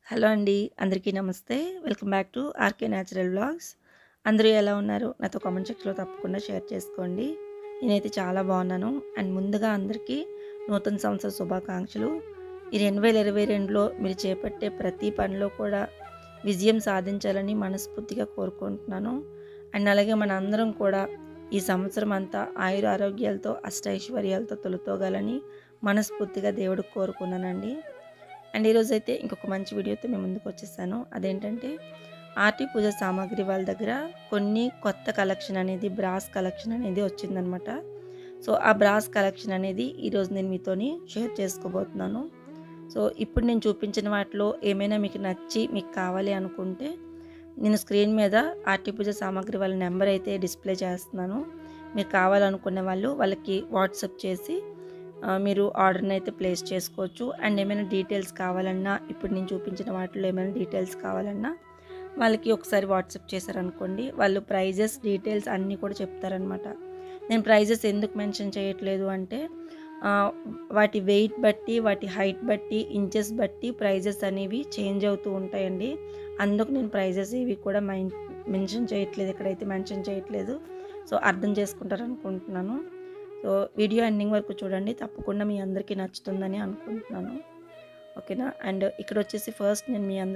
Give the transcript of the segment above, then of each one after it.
Hello అండి. అందరికీ నమస్తే. Welcome back to RK natural vlogs. అందరూ ఎలా ఉన్నారు? నాతో కామెంట్ సెక్షన్‌లో తప్పకుండా షేర్ చేసుకోండి. నేనైతే చాలా బాగున్నాను. అండ్ ముందుగా అందరికీ నూతన సంవత్సర శుభాకాంక్షలు. ఈ 2022లో మీరు చేపట్టే ప్రతి పనిలో కూడా విజయం సాధించాలని మనస్ఫూర్తిగా కోరుకుంటున్నాను. అండ్ అలాగే మనందరం కూడా ఈ సంవత్సరం అంతా ఆయురారోగ్యాలతో, అష్టైశ్వర్యాలతో తొలతూగాలని మనస్ఫూర్తిగా దేవుడికి కోరుకున్నానండి. అండ్ ఈరోజైతే ఇంకొక మంచి వీడియోతో మేము ముందుకు వచ్చేసాను. అదేంటంటే ఆర్టీ పూజ సామాగ్రి వాళ్ళ దగ్గర కొన్ని కొత్త కలెక్షన్ అనేది బ్రాస్ కలెక్షన్ అనేది వచ్చిందనమాట. సో ఆ బ్రాస్ కలెక్షన్ అనేది ఈరోజు నేను మీతోని షేర్ చేసుకోబోతున్నాను. సో ఇప్పుడు నేను చూపించిన వాటిలో ఏమైనా మీకు నచ్చి మీకు కావాలి అనుకుంటే నేను స్క్రీన్ మీద ఆర్టీ పూజ సామాగ్రి వాళ్ళ నెంబర్ అయితే డిస్ప్లే చేస్తున్నాను. మీరు కావాలనుకునే వాళ్ళు వాళ్ళకి వాట్సాప్ చేసి మీరు ఆర్డర్ని అయితే ప్లేస్ చేసుకోవచ్చు. అండ్ ఏమైనా డీటెయిల్స్ కావాలన్నా, ఇప్పుడు నేను చూపించిన వాటిలో ఏమైనా డీటెయిల్స్ కావాలన్నా వాళ్ళకి ఒకసారి వాట్సాప్ చేశారనుకోండి, వాళ్ళు ప్రైజెస్ డీటెయిల్స్ అన్నీ కూడా చెప్తారనమాట. నేను ప్రైజెస్ ఎందుకు మెన్షన్ చేయట్లేదు అంటే వాటి వెయిట్ బట్టి, వాటి హైట్ బట్టి, ఇంచెస్ బట్టి ప్రైజెస్ అనేవి చేంజ్ అవుతూ ఉంటాయండి. అందుకు నేను ప్రైజెస్ ఏవి కూడా మెన్షన్ చేయట్లేదు, ఇక్కడైతే మెన్షన్ చేయట్లేదు. సో అర్థం చేసుకుంటారనుకుంటున్నాను. సో వీడియో ఎండింగ్ వరకు చూడండి, తప్పకుండా మీ అందరికీ నచ్చుతుందని అనుకుంటున్నాను. ఓకేనా. అండ్ ఇక్కడ వచ్చేసి ఫస్ట్ నేను మీ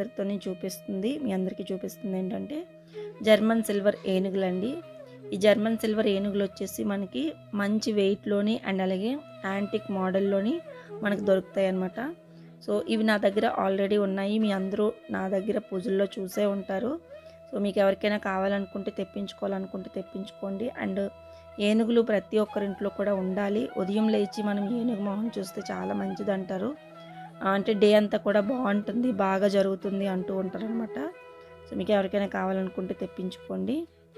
అందరికీ చూపిస్తుంది ఏంటంటే జర్మన్ సిల్వర్ ఏనుగులండి. ఈ జర్మన్ సిల్వర్ ఏనుగులు వచ్చేసి మనకి మంచి వెయిట్లోని అండ్ అలాగే యాంటిక్ మోడల్లోని మనకు దొరుకుతాయి అన్నమాట. సో ఇవి నా దగ్గర ఆల్రెడీ ఉన్నాయి. మీ అందరూ నా దగ్గర పూజల్లో చూసే ఉంటారు. సో మీకు ఎవరికైనా కావాలనుకుంటే తెప్పించుకోండి. అండ్ ఏనుగులు ప్రతి ఒక్కరింట్లో కూడా ఉండాలి. ఉదయం లేచి మనం ఏనుగు మొహం చూస్తే చాలా మంచిది అంటారు. అంటే డే అంతా కూడా బాగుంటుంది, బాగా జరుగుతుంది అంటూ ఉంటారనమాట. సో మీకు ఎవరికైనా కావాలనుకుంటే తెప్పించుకోండి.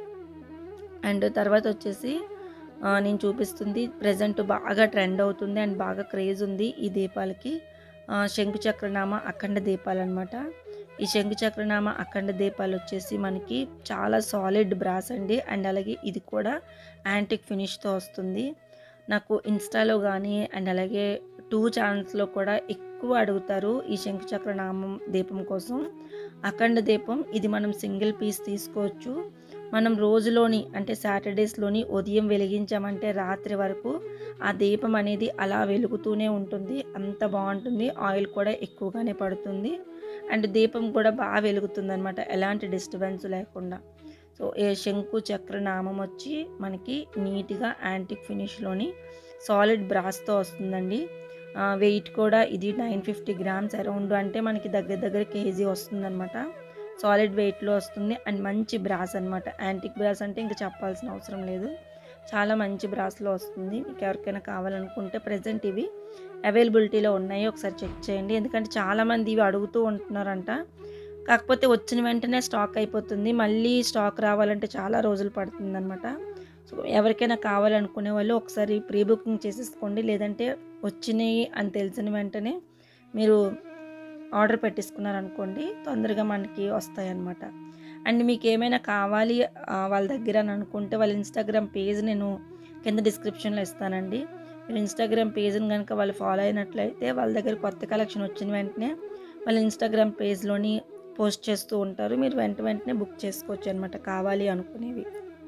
అండ్ తర్వాత వచ్చేసి నేను చూపిస్తుంది ప్రజెంట్ బాగా ట్రెండ్ అవుతుంది అండ్ బాగా క్రేజ్ ఉంది ఈ దీపాలకి. శంకు చక్రనామ అఖండ దీపాలు అనమాట. ఈ శంకు చక్రనామ అఖండ దీపాలు వచ్చేసి మనకి చాలా సాలిడ్ బ్రాస్ అండి. అండ్ అలాగే ఇది కూడా యాంటిక్ ఫినిష్తో వస్తుంది. నాకు ఇన్స్టాలో కానీ అండ్ అలాగే 2 ఛానల్స్లో కూడా ఎక్కువ అడుగుతారు ఈ శంకు చక్రనామం దీపం కోసం. అఖండ దీపం ఇది మనం సింగిల్ పీస్ తీసుకోవచ్చు. మనం రోజులోని అంటే సాటర్డేస్లోని ఉదయం వెలిగించామంటే రాత్రి వరకు ఆ దీపం అనేది అలా వెలుగుతూనే ఉంటుంది. అంత బాగుంటుంది. ఆయిల్ కూడా ఎక్కువగానే పడుతుంది అండ్ దీపం కూడా బాగా వెలుగుతుంది అనమాట, ఎలాంటి డిస్టర్బెన్స్ లేకుండా. సో ఏ శంకు చక్ర నామం వచ్చి మనకి నీట్గా యాంటిక్ ఫినిష్లోని సాలిడ్ బ్రాస్తో వస్తుందండి. వెయిట్ కూడా ఇది 950 గ్రామ్స్ అరౌండ్, అంటే మనకి దగ్గర కేజీ వస్తుందన్నమాట. సాలిడ్ వెయిట్లో వస్తుంది అండ్ మంచి బ్రాస్ అనమాట. యాంటిక్ బ్రాస్ అంటే ఇంకా చెప్పాల్సిన అవసరం లేదు, చాలా మంచి బ్రాస్లో వస్తుంది. మీకు ఎవరికైనా కావాలనుకుంటే ప్రజెంట్ ఇవి అవైలబిలిటీలో ఉన్నాయి, ఒకసారి చెక్ చేయండి. ఎందుకంటే చాలామంది ఇవి అడుగుతూ ఉంటున్నారంట. కాకపోతే వచ్చిన వెంటనే స్టాక్ అయిపోతుంది, మళ్ళీ స్టాక్ రావాలంటే చాలా రోజులు పడుతుందన్నమాట. సో ఎవరికైనా కావాలనుకునే వాళ్ళు ఒకసారి ప్రీ బుకింగ్ చేసేసుకోండి. లేదంటే వచ్చినాయి అని తెలిసిన వెంటనే మీరు ఆర్డర్ పెట్టేసుకున్నారనుకోండి, తొందరగా మనకి వస్తాయన్నమాట. అండ్ మీకు ఏమైనా కావాలి వాళ్ళ దగ్గర అని అనుకుంటే వాళ్ళ ఇన్స్టాగ్రామ్ పేజ్ నేను కింద డిస్క్రిప్షన్లో ఇస్తానండి. మీరు ఇన్స్టాగ్రామ్ పేజ్ని కనుక వాళ్ళు ఫాలో అయినట్లయితే వాళ్ళ దగ్గర కొత్త కలెక్షన్ వచ్చిన వెంటనే వాళ్ళ ఇన్స్టాగ్రామ్ పేజ్లోని పోస్ట్ చేస్తూ ఉంటారు. మీరు వెంటనే బుక్ చేసుకోవచ్చు అనమాట కావాలి అనుకునేవి.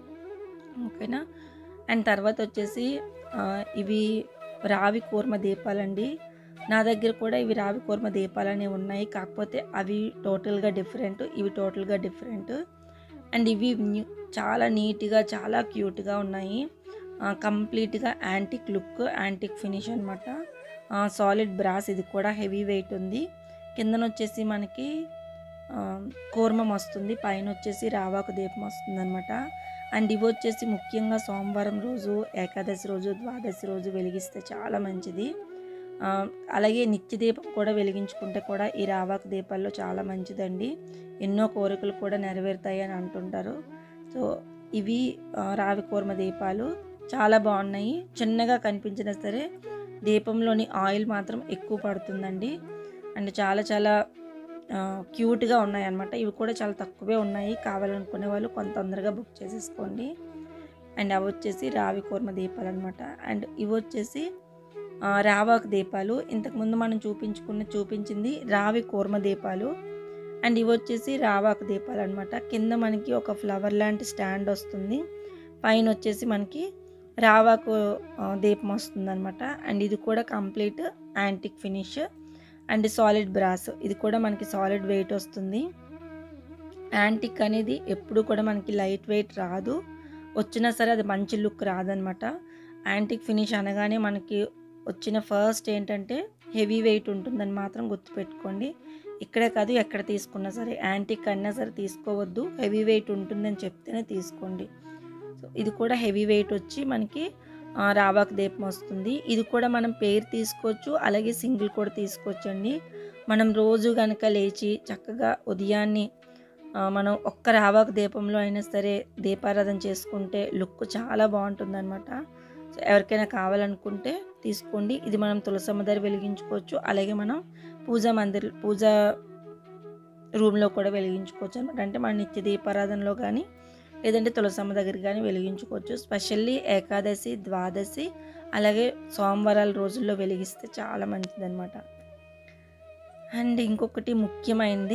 ఓకేనా. అండ్ తర్వాత వచ్చేసి ఇవి రావి కూర్మ దీపాలండి. నా దగ్గర కూడా ఇవి రావి కూర్మ దీపాలనే ఉన్నాయి, కాకపోతే అవి టోటల్గా డిఫరెంట్, ఇవి టోటల్గా డిఫరెంట్. అండ్ ఇవి చాలా నీట్గా చాలా క్యూట్గా ఉన్నాయి. కంప్లీట్గా యాంటిక్ లుక్, యాంటిక్ ఫినిష్ అనమాట. సాలిడ్ బ్రాస్, ఇది కూడా హెవీ వెయిట్ ఉంది. కిందన వచ్చేసి మనకి కూర్మం వస్తుంది, పైన వచ్చేసి రావాకు దీపం వస్తుంది అనమాట. అండ్ ఇవి వచ్చేసి ముఖ్యంగా సోమవారం రోజు, ఏకాదశి రోజు, ద్వాదశి రోజు వెలిగిస్తే చాలా మంచిది. అలాగే నిత్య దీపం కూడా వెలిగించుకుంటే కూడా ఈ రావాకు దీపాల్లో చాలా మంచిదండి. ఎన్నో కోరికలు కూడా నెరవేరుతాయి అని అంటుంటారు. సో ఇవి రావి కూర్మ దీపాలు చాలా బాగున్నాయి. చిన్నగా కనిపించినా సరే దీపంలోని ఆయిల్ మాత్రం ఎక్కువ పడుతుందండి. అండ్ చాలా చాలా క్యూట్గా ఉన్నాయి అన్నమాట. ఇవి కూడా చాలా తక్కువే ఉన్నాయి, కావాలనుకునే వాళ్ళు కొంత తొందరగా బుక్ చేసేసుకోండి. అండ్ అవి వచ్చేసి రావి కూర్మ దీపాలు అనమాట. అండ్ ఇవి వచ్చేసి రావాకు దీపాలు. ఇంతకుముందు మనం చూపించింది రావి కూర్మ దీపాలు. అండ్ ఇవి వచ్చేసి రావాకు దీపాలు అనమాట. కింద మనకి ఒక ఫ్లవర్ లాంటి స్టాండ్ వస్తుంది. పైన వచ్చేసి మనకి రావాకు దీపం వస్తుందనమాట. అండ్ ఇది కూడా complete antique finish and solid brass. ఇది కూడా మనకి సాలిడ్ వెయిట్ వస్తుంది. యాంటిక్ అనేది ఎప్పుడు కూడా మనకి లైట్ వెయిట్ రాదు, వచ్చినా సరే అది మంచి లుక్ రాదనమాట. యాంటిక్ ఫినిష్ అనగానే మనకి వచ్చిన ఫస్ట్ ఏంటంటే హెవీ వెయిట్ ఉంటుందని మాత్రం గుర్తుపెట్టుకోండి. ఇక్కడే కాదు ఎక్కడ తీసుకున్నా సరే యాంటిక్ అయినా సరే తీసుకోవద్దు, హెవీ వెయిట్ ఉంటుందని చెప్తేనే తీసుకోండి. సో ఇది కూడా హెవీ వెయిట్ వచ్చి మనకి రావాకు దీపం వస్తుంది. ఇది కూడా మనం పేరు తీసుకోవచ్చు, అలాగే సింగిల్ కూడా తీసుకోవచ్చు అండి. మనం రోజు కనుక లేచి చక్కగా ఉదయాన్నే మనం ఒక్క రావాకు దీపంలో అయినా సరే దీపారాధన చేసుకుంటే లుక్ చాలా బాగుంటుందన్నమాట. సో ఎవరికైనా కావాలనుకుంటే తీసుకోండి. ఇది మనం తులసమ్మ దగ్గర వెలిగించుకోవచ్చు, అలాగే మనం పూజా రూమ్లో కూడా వెలిగించుకోవచ్చు అనమాట. అంటే మన నిత్య దీపారాధనలో కానీ లేదంటే తులసమ్మ దగ్గర కానీ వెలిగించుకోవచ్చు. స్పెషల్లీ ఏకాదశి, ద్వాదశి అలాగే సోమవారాల రోజుల్లో వెలిగిస్తే చాలా మంచిదన్నమాట. అండ్ ఇంకొకటి ముఖ్యమైనది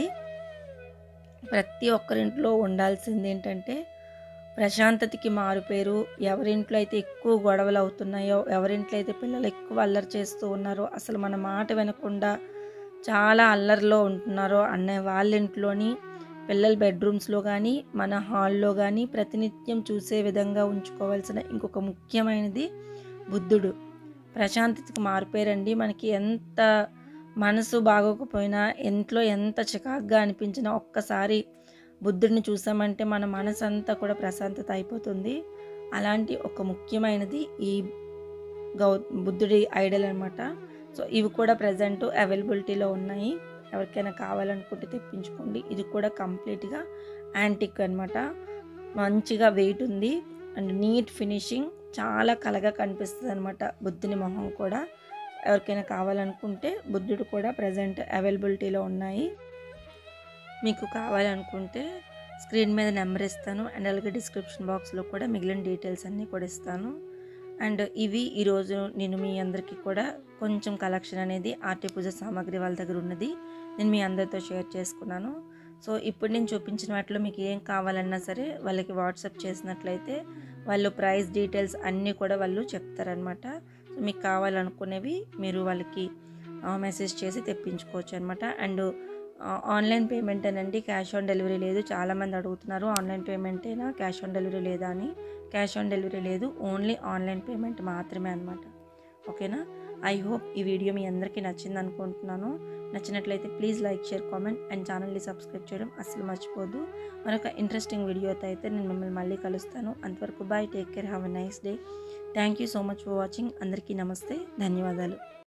ప్రతి ఒక్కరింట్లో ఉండాల్సింది ఏంటంటే ప్రశాంతతకి మారుపేరు. ఎవరింట్లో అయితే ఎక్కువ గొడవలు అవుతున్నాయో, ఎవరింట్లో అయితే పిల్లలు ఎక్కువ అల్లరి చేస్తూ ఉన్నారో, అసలు మన మాట వినకుండా చాలా అల్లరిలో ఉంటున్నారో అనే వాళ్ళ ఇంట్లోని పిల్లల బెడ్రూమ్స్లో కానీ మన హాల్లో కానీ ప్రతినిత్యం చూసే విధంగా ఉంచుకోవాల్సిన ఇంకొక ముఖ్యమైనది బుద్ధుడు. ప్రశాంతతకి మారుపేరండి. మనకి ఎంత మనసు బాగోకపోయినా, ఇంట్లో ఎంత చికాకుగా అనిపించినా ఒక్కసారి బుద్ధుడిని చూసామంటే మన మనసు అంతా కూడా ప్రశాంతత అయిపోతుంది. అలాంటి ఒక ముఖ్యమైనది ఈ బుద్ధుడి ఐడల్ అనమాట. సో ఇవి కూడా ప్రజెంట్ అవైలబిలిటీలో ఉన్నాయి. ఎవరికైనా కావాలనుకుంటే తెప్పించుకోండి. ఇది కూడా కంప్లీట్గా యాంటిక్ అనమాట. మంచిగా వెయిట్ ఉంది అండ్ నీట్ ఫినిషింగ్, చాలా కలగా కనిపిస్తుంది అనమాట బుద్ధుని మొహం కూడా. ఎవరికైనా కావాలనుకుంటే బుద్ధుడు కూడా ప్రజెంట్ అవైలబిలిటీలో ఉన్నాయి. మీకు కావాలనుకుంటే స్క్రీన్ మీద నెంబర్ ఇస్తాను అండ్ అలాగే డిస్క్రిప్షన్ బాక్స్లో కూడా మిగిలిన డీటెయిల్స్ అన్నీ కూడా ఇస్తాను. అండ్ ఇవి ఈరోజు నేను మీ అందరికీ కూడా కొంచెం కలెక్షన్ అనేది ఆర్టి పూజ సామాగ్రి వాళ్ళ దగ్గర ఉన్నది నేను మీ అందరితో షేర్ చేసుకున్నాను. సో ఇప్పుడు నేను చూపించిన వాటిలో మీకు ఏం కావాలన్నా సరే వాళ్ళకి వాట్సాప్ చేసినట్లయితే వాళ్ళు ప్రైస్ డీటెయిల్స్ అన్నీ కూడా వాళ్ళు చెప్తారనమాట. సో మీకు కావాలనుకునేవి మీరు వాళ్ళకి మెసేజ్ చేసి తెప్పించుకోవచ్చు అనమాట. అండ్ ఆన్లైన్ పేమెంట్ అనండి, క్యాష్ ఆన్ డెలివరీ లేదు. చాలామంది అడుగుతున్నారు ఆన్లైన్ పేమెంటేనా, క్యాష్ ఆన్ డెలివరీ లేదా అని. క్యాష్ ఆన్ డెలివరీ లేదు, ఓన్లీ ఆన్లైన్ పేమెంట్ మాత్రమే అనమాట. ఓకేనా? ఐ హోప్ ఈ వీడియో మీ అందరికీ నచ్చింది అనుకుంటున్నాను. నచ్చినట్లయితే please like, share, comment and ఛానల్ని సబ్స్క్రైబ్ చేయడం అస్సలు మర్చిపోద్దు. మరొక ఇంట్రెస్టింగ్ వీడియోతో అయితే నేను మిమ్మల్ని మళ్ళీ కలుస్తాను. అంతవరకు bye, take care, have a nice day. Thank you so much for watching. అందరికీ నమస్తే, ధన్యవాదాలు.